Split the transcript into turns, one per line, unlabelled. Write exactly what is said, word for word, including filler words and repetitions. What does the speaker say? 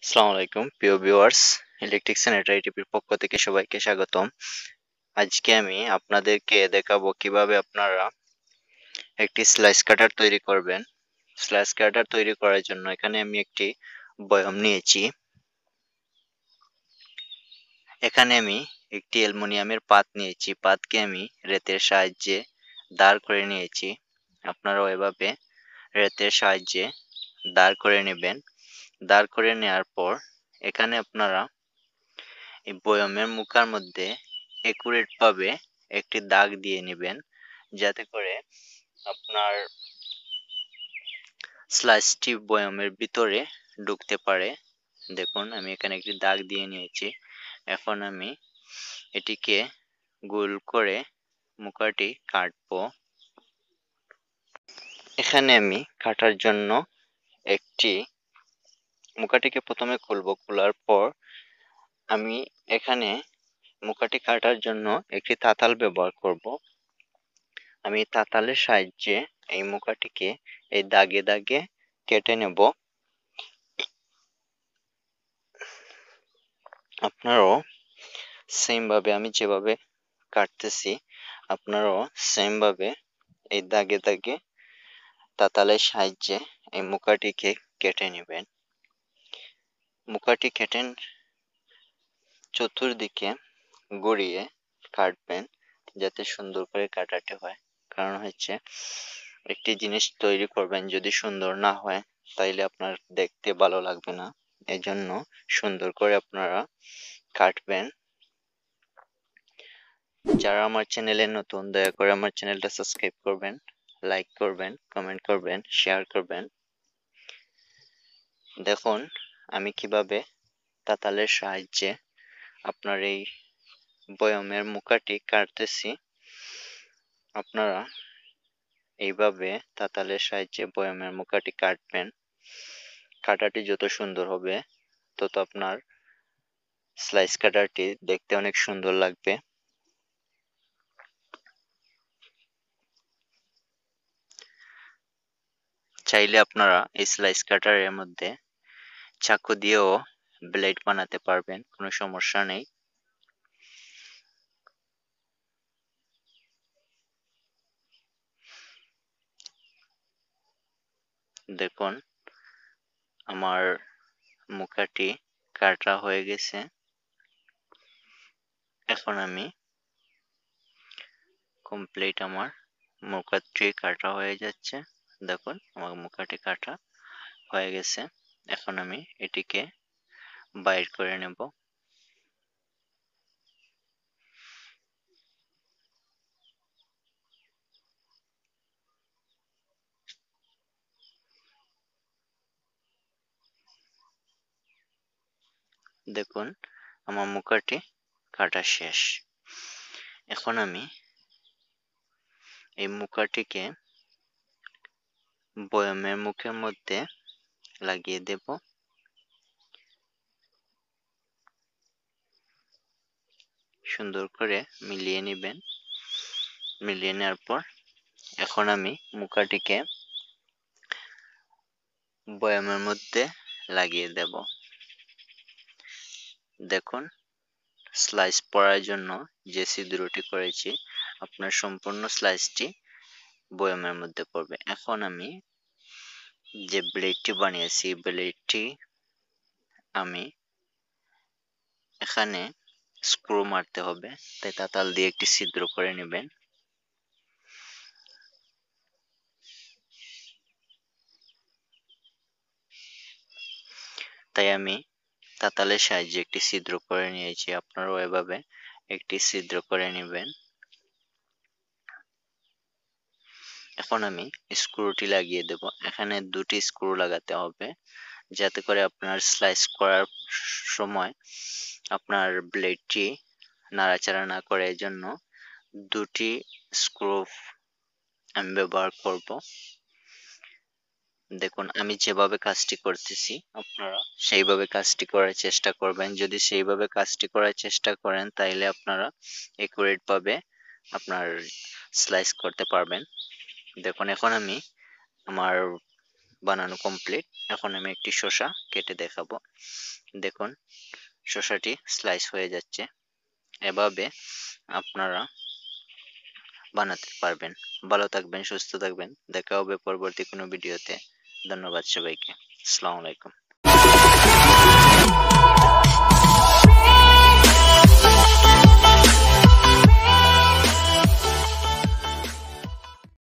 আসসালামু আলাইকুম প্রিয় ভিউয়ার্স, ইলেকট্রিক স্যানিটারি টিভির পক্ষ থেকে সবাইকে স্বাগতম। আজকে আমি আপনাদেরকে দেখাবো কিভাবে আপনারা একটি স্লাইস কাটার তৈরি করবেন। স্লাইস কাটার তৈরি করার জন্য এখানে আমি একটি বয়ম নিয়েছি। এখানে আমি একটি অ্যালুমিনিয়ামের পাত নিয়েছি। পাতকে আমি রেতের সাহায্যে দাঁড় করে নিয়েছি। আপনারাও এভাবে রেতের সাহায্যে দাঁড় করে নেবেন। দাঁড় করে নেওয়ার পর এখানে আপনারা এই বয়মের মুখার মধ্যে একুরেট ভাবে একটি দাগ দিয়ে নেবেন, যাতে করে আপনার স্লাইসটি বয়মের ভিতরে ঢুকতে পারে। দেখুন আমি এখানে একটি দাগ দিয়ে নিয়েছি। এখন আমি এটিকে গোল করে মুখাটি কাটবো। এখানে আমি কাটার জন্য একটি মুখাটিকে প্রথমে খুলবো। খোলার পর আমি এখানে মুখাটি কাটার জন্য একটি তাতাল ব্যবহার করব। আমি তাতালের সাহায্যে এই মুখাটিকে এই দাগে দাগে কেটে নেব। আপনারাও সেম ভাবে আমি যেভাবে কাটতেছি আপনারাও সেম ভাবে এই দাগে দাগে তাতালের সাহায্যে এই মুখাটিকে কেটে নেবেন। মুখাটি কেটে চতুর্দিকে গড়িয়ে কাটবেন, যাতে সুন্দর করে কাটাতে হয়। কারণ হচ্ছে একটি জিনিস তৈরি করবেন, যদি সুন্দর না হয় তাইলে আপনার দেখতে ভালো লাগবে না। এজন্য সুন্দর করে আপনারা কাটবেন। যারা আমার চ্যানেলে নতুন, দয়া করে আমার চ্যানেলটা সাবস্ক্রাইব করবেন, লাইক করবেন, কমেন্ট করবেন, শেয়ার করবেন। দেখুন আমি কিভাবে তাতালের সাহায্যে আপনার এই বয়মের মুখাটি কাটতেছি। আপনারা এইভাবে তাতালের সাহায্যে বয়মের মুখাটি কাটবেন। কাটাটি যত সুন্দর হবে তত আপনার স্লাইস কাটারটি দেখতে অনেক সুন্দর লাগবে। চাইলে আপনারা এই স্লাইস কাটারের মধ্যে চাকু দিয়েও ব্লেড বানাতে পারবেন, কোনো সমস্যা নেই। দেখুন আমার মুখাটি কাটা হয়ে গেছে। এখন আমি কমপ্লিট আমার মুখাটি কাটা হয়ে যাচ্ছে। দেখুন আমার মুখাটি কাটা হয়ে গেছে। এখন আমি এটিকে বাইর করে নেব। দেখুন আমার মুখাটি কাটা শেষ। এখন আমি এই মুখাটিকে বয়মের মুখের মধ্যে লাগিয়ে দেব। সুন্দর করে মিলিয়ে নেবেন। মিলিয়ে নেওয়ার পর এখন আমি মুখাটিকে বয়মের মধ্যে লাগিয়ে দেব। দেখুন স্লাইস পড়ার জন্য যে ছিদ্রটি করেছি আপনার সম্পূর্ণ স্লাইসটি বয়মের মধ্যে পড়বে। এখন আমি যে ব্লেডটি বানিয়েছি ব্লেডটি আমি এখানে স্ক্রু মারতে হবে, তাই তাতাল দিয়ে একটি ছিদ্র করে নেবেন। তাই আমি তাতালের সাহায্যে একটি ছিদ্র করে নিয়েছি। আপনারাও এভাবে একটি ছিদ্র করে নেবেন। এখন আমি স্ক্রুটি লাগিয়ে দেব। এখানে দুটি স্ক্রু লাগাতে হবে, যাতে করে আপনার স্লাইস করার সময় আপনার ব্লেডটি নাড়াচাড়া না করে। এজন্য দুটি স্ক্রু আমি ব্যবহার করব। দেখুন আমি যেভাবে কাজটি করতেছি আপনারা সেইভাবে কাজটি করার চেষ্টা করবেন। যদি সেইভাবে কাজটি করার চেষ্টা করেন তাইলে আপনারা একুরেট ভাবে আপনার স্লাইস করতে পারবেন। দেখুন এখন আমি আমার বানানো কমপ্লিট। এখন আমি একটি শসা কেটে দেখাবো। দেখুন শসাটি স্লাইস হয়ে যাচ্ছে। এভাবে আপনারা বানাতে পারবেন। ভালো থাকবেন, সুস্থ থাকবেন। দেখা হবে পরবর্তী কোনো ভিডিওতে। ধন্যবাদ সবাইকে। আসসালামু আলাইকুম।